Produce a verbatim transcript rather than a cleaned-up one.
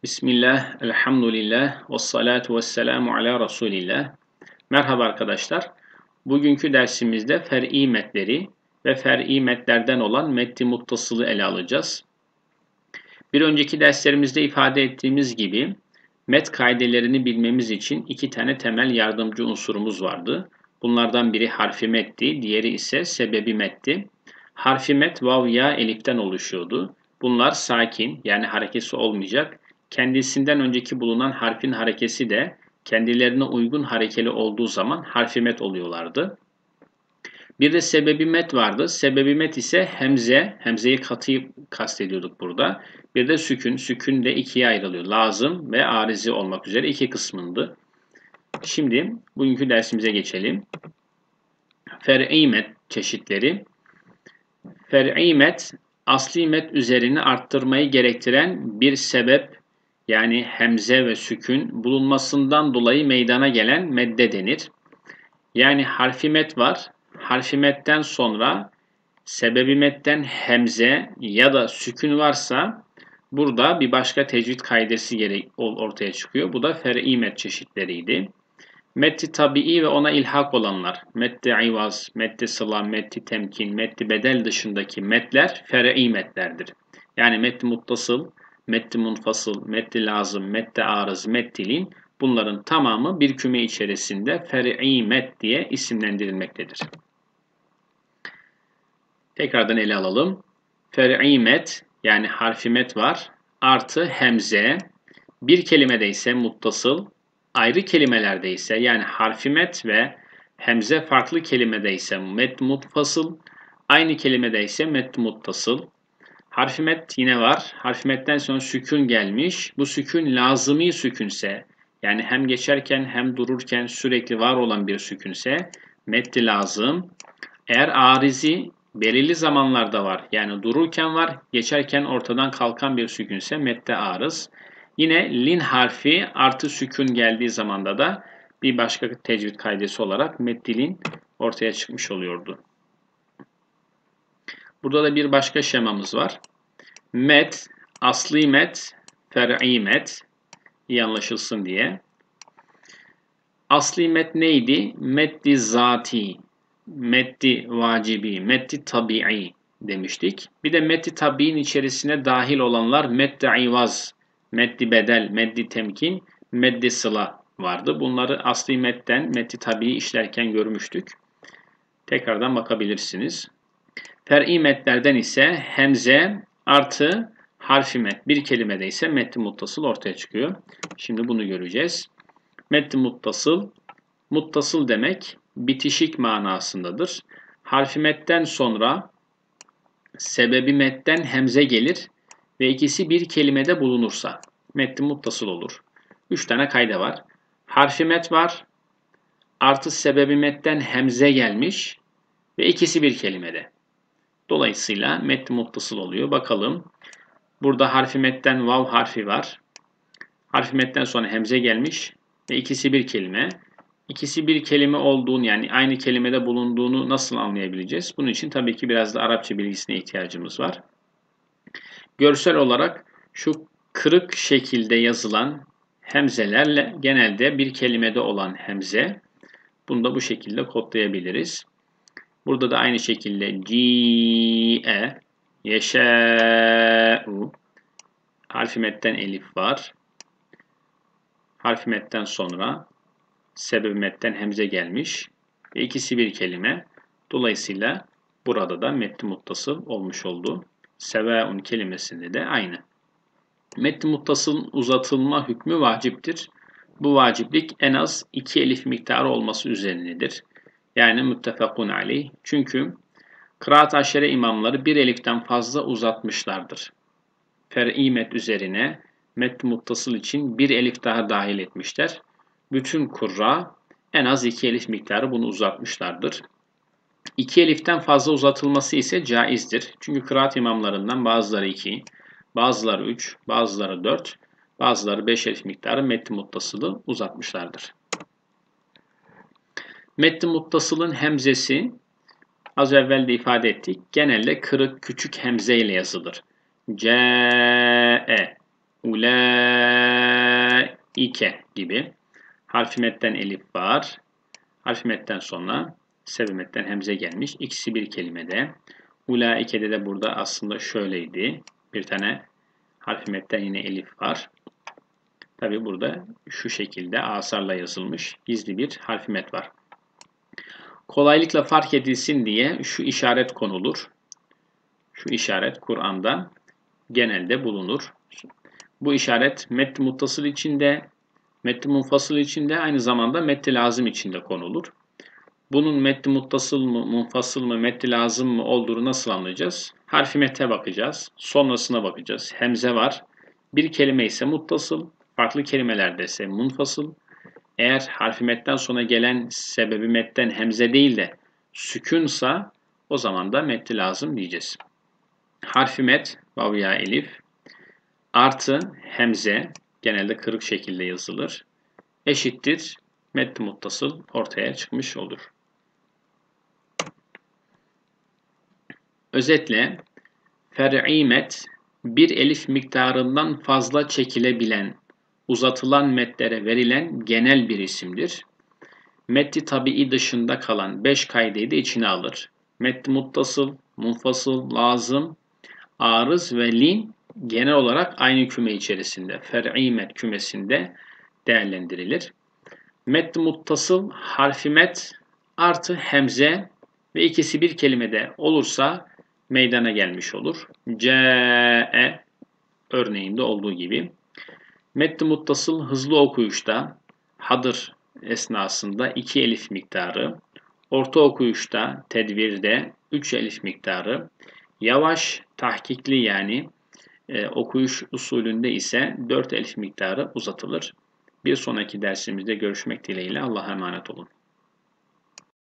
Bismillah, elhamdülillah, ve salatu ve selamu ala Resulillah. Merhaba arkadaşlar. Bugünkü dersimizde fer'i metleri ve fer'i metlerden olan meddi muttasılı ele alacağız. Bir önceki derslerimizde ifade ettiğimiz gibi met kaidelerini bilmemiz için iki tane temel yardımcı unsurumuz vardı. Bunlardan biri harfi metti, diğeri ise sebebi metti. Harfi met vav ya eliften oluşuyordu. Bunlar sakin, yani harekesi olmayacak. Kendisinden önceki bulunan harfin harekesi de kendilerine uygun harekeli olduğu zaman harfi met oluyorlardı. Bir de sebebi met vardı. Sebebi met ise hemze, hemzeyi katıyı kastediyorduk burada. Bir de sükün, sükün de ikiye ayrılıyor. Lazım ve arizi olmak üzere iki kısmındı. Şimdi bugünkü dersimize geçelim. Fer'i met çeşitleri. Fer'i met, asli met üzerine arttırmayı gerektiren bir sebep, yani hemze ve sükün bulunmasından dolayı meydana gelen medde denir. Yani harfi met var. Harfi metten sonra sebebi metten hemze ya da sükün varsa burada bir başka tecvid kaidesi ortaya çıkıyor. Bu da fer'i met çeşitleriydi. Metti tabii ve ona ilhak olanlar, metti ivaz, metti sıla, metti temkin, metti bedel dışındaki metler fer'i metlerdir. Yani metti muttasıl, metti munfasıl, metti lazım, metti arız, mettilin, bunların tamamı bir küme içerisinde fer'i met diye isimlendirilmektedir. Tekrardan ele alalım. Fer'i met, yani harfi met var, artı hemze, bir kelimede ise muttasıl, ayrı kelimelerde ise yani harfi met ve hemze farklı kelimede ise met mutfasıl, aynı kelimede ise met muttasıl. Harfi met yine var. Harfi metten sonra sükun gelmiş. Bu sükun lazımi sükünse, yani hem geçerken hem dururken sürekli var olan bir sükünse metti lazım. Eğer arizi belirli zamanlarda var, yani dururken var, geçerken ortadan kalkan bir sükünse mette arız. Yine lin harfi artı sükun geldiği zamanda da bir başka tecvid kaidesi olarak meddilin ortaya çıkmış oluyordu. Burada da bir başka şemamız var. Met, asli met, fer'i met, iyi anlaşılsın diye. Asli met neydi? Meddi zati, meddi vacibi, meddi tabi'i demiştik. Bir de meddi tabi'nin içerisine dahil olanlar meddi ivaz, meddi bedel, meddi temkin, meddi sıla vardı. Bunları asli metten meddi tabi'i işlerken görmüştük. Tekrardan bakabilirsiniz. Fer'i metlerden ise hemze artı harfi met, bir kelimede ise meddi muttasıl ortaya çıkıyor. Şimdi bunu göreceğiz. Meddi muttasıl, muttasıl demek bitişik manasındadır. Harfi metten sonra sebebi metten hemze gelir ve ikisi bir kelimede bulunursa meddi muttasıl olur. Üç tane kayda var. Harfi met var, artı sebebi metten hemze gelmiş ve ikisi bir kelimede. Dolayısıyla meddi muttasıl oluyor. Bakalım. Burada harfi metten vav harfi var. Harfi metten sonra hemze gelmiş ve ikisi bir kelime. İkisi bir kelime olduğunu, yani aynı kelimede bulunduğunu nasıl anlayabileceğiz? Bunun için tabii ki biraz da Arapça bilgisine ihtiyacımız var. Görsel olarak şu kırık şekilde yazılan hemzelerle genelde bir kelimede olan hemze, bunu da bu şekilde kodlayabiliriz. Burada da aynı şekilde ci'e, yeşâ'u, harfi metten elif var. Harfi metten sonra sebebi metten hemze gelmiş ve ikisi bir kelime. Dolayısıyla burada da metti muttasıl olmuş oldu. Sevaun kelimesinde de aynı. Metti muttasılın uzatılma hükmü vaciptir. Bu vaciplik en az iki elif miktarı olması üzerinedir. Yani muttefakun aleyh. Çünkü kıraat aşere imamları bir eliften fazla uzatmışlardır. Fer'i met üzerine met muttasıl için bir elif daha dahil etmişler. Bütün kurra en az iki elif miktarı bunu uzatmışlardır. İki eliften fazla uzatılması ise caizdir. Çünkü kıraat imamlarından bazıları iki, bazıları üç, bazıları dört, bazıları beş elif miktarı metti muttasılı uzatmışlardır. Metti muttasılın hemzesi az evvel de ifade ettik. Genelde kırık küçük hemze ile yazılır. Ce-e. ulaike gibi. Harf-i metten elif var. Harf-i metten sonra sebep metten hemze gelmiş. İkisi bir kelimede. Ulaike'de de burada aslında şöyleydi. Bir tane harf-i metten yine elif var. Tabi burada şu şekilde asarla yazılmış gizli bir harf-i met var. Kolaylıkla fark edilsin diye şu işaret konulur. Şu işaret Kur'an'da genelde bulunur. Bu işaret metni muttasıl içinde, metni munfasıl içinde, aynı zamanda metni lazım içinde konulur. Bunun metni muttasıl mı, munfasıl mı, metni lazım mı olduğunu nasıl anlayacağız? Harf-i mete bakacağız. Sonrasına bakacağız. Hemze var. Bir kelime ise muttasıl, farklı kelimelerde ise munfasıl. Eğer harf-i metten sonra gelen sebebi metten hemze değil de sükûnsa o zaman da metni lazım diyeceğiz. Harf-i met, vav ya elif, artı hemze, genelde kırık şekilde yazılır, eşittir metni muttasıl ortaya çıkmış olur. Özetle fer'i met, bir elif miktarından fazla çekilebilen, uzatılan metlere verilen genel bir isimdir. Metni tabii dışında kalan beş kaideyi de içine alır. Metni muttasıl, munfasıl, lazım, arız ve lin genel olarak aynı küme içerisinde, fer'i met kümesinde değerlendirilir. Metni muttasıl, harfi met artı hemze ve ikisi bir kelimede olursa meydana gelmiş olur. C'e örneğinde olduğu gibi. Metni muttasıl hızlı okuyuşta hadır esnasında iki elif miktarı, orta okuyuşta tedvirde üç elif miktarı, yavaş tahkikli yani e, okuyuş usulünde ise dört elif miktarı uzatılır. Bir sonraki dersimizde görüşmek dileğiyle Allah'a emanet olun.